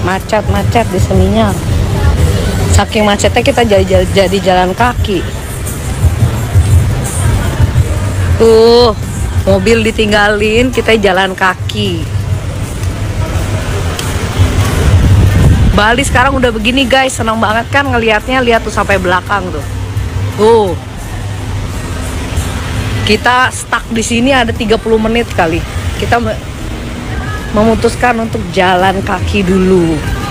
macet di Seminyak. Saking macetnya kita jadi jalan kaki. Tuh, mobil ditinggalin, kita jalan kaki. Bali sekarang udah begini guys, senang banget kan ngelihatnya, lihat tuh sampai belakang tuh. Tuh. Kita stuck di sini ada 30 menit kali. Kita memutuskan untuk jalan kaki dulu.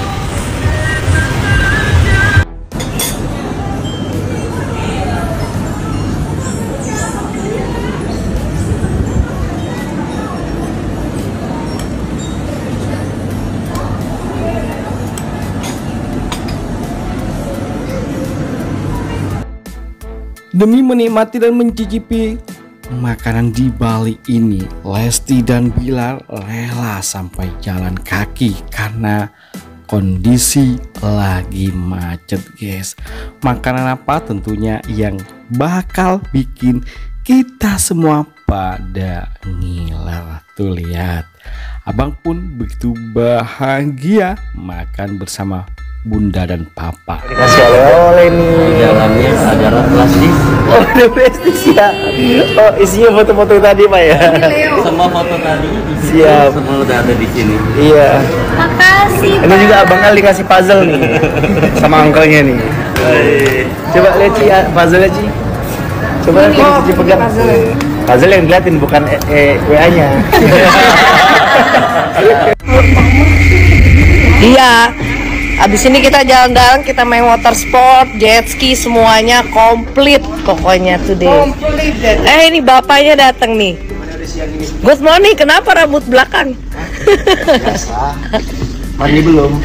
Demi menikmati dan mencicipi makanan di Bali ini, Lesti dan Bilar rela sampai jalan kaki karena kondisi lagi macet guys. Makanan apa tentunya yang bakal bikin kita semua pada ngiler. Tuh lihat, abang pun begitu bahagia makan bersama Bunda dan Papa. Dikasih oleh-oleh nih. Di dalamnya ada plastik. Oh, ada plastik ya. Oh, isinya foto-foto tadi Pak ya. Semua foto tadi di sini. Siap. Semua udah ada di sini. Iya. Makasih. Ini juga abang Ali kasih puzzle nih sama uncle-nya nih. Coba lihat Ci, puzzle-nya Ci. Coba Ci pegang. Puzzle yang diliatin bukan WA-nya. Iya. Abis ini kita jalan-jalan, kita main water sport, jet ski, semuanya komplit pokoknya today. Komplit. Ini bapaknya datang nih. Good morning, kenapa rambut belakang? Mandi belum.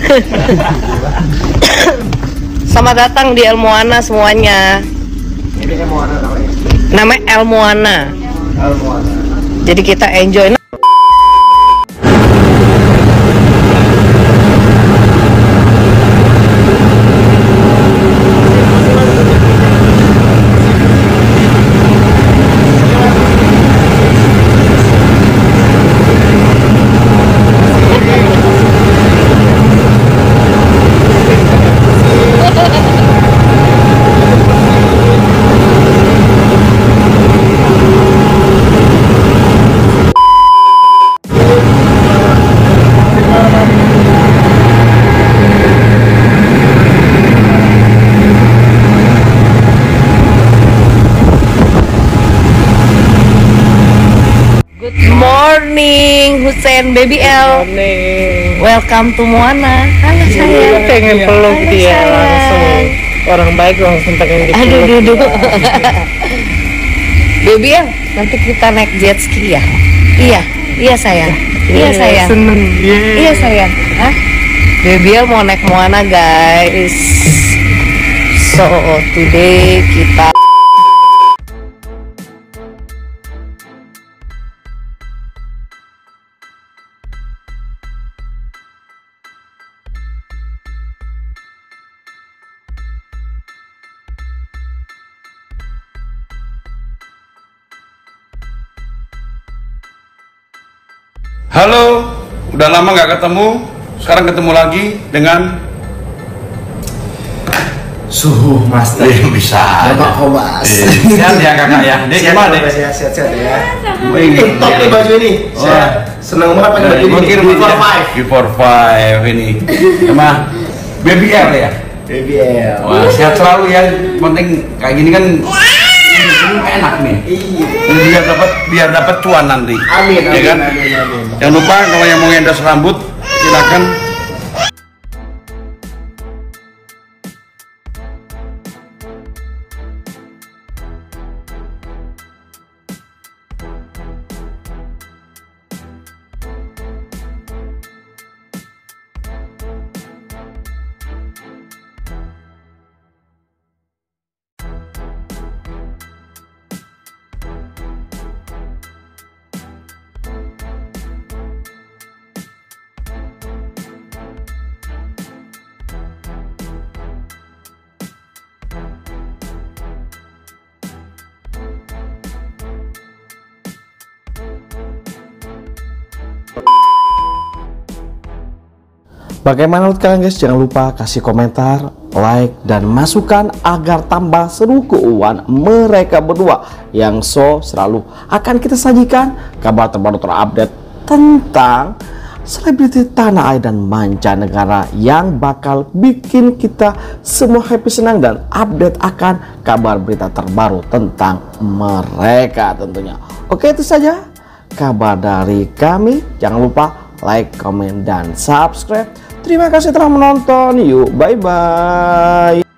Selamat datang di El Moana semuanya. Ini El Moana namanya. Namanya El Moana. El Moana. Jadi kita enjoy. Morning, Hussein, Baby L. Welcome to Moana. Halo sayang. Pengen peluk Halo, dia sayang. langsung. Orang baik langsung pengen dipeluk. Aduh, duduk. Baby L, nanti kita naik jet ski ya? Iya sayang. Iya sayang. Seneng. Iya sayang. Hah? Baby L mau naik Moana guys. So today kita Halo, udah lama nggak ketemu. Sekarang ketemu lagi dengan Suhu Master. bisa. Bapak Kobas. Sehat ya kakak ya. Dia gimana deh? Sehat ya. Ini Top nih baju ini. Saya senang banget pakai baju ini. Before five. Before five ini. Sama Baby L ya. Baby L. Wah, sehat selalu ya. Penting kayak gini kan enak nih. Iya. Ini biar dapat cuan nanti. Amin. Ya kan? Amin. Jangan lupa kalau yang mau ngendos rambut silakan. Bagaimana menurut kalian guys? Jangan lupa kasih komentar, like, dan masukan agar tambah seru keuangan mereka berdua yang selalu akan kita sajikan kabar terbaru terupdate tentang selebriti tanah air dan mancanegara yang bakal bikin kita semua happy, senang, dan update akan kabar berita terbaru tentang mereka tentunya. Oke, itu saja kabar dari kami. Jangan lupa like, komen, dan subscribe. Terima kasih telah menonton. Yuk, bye-bye.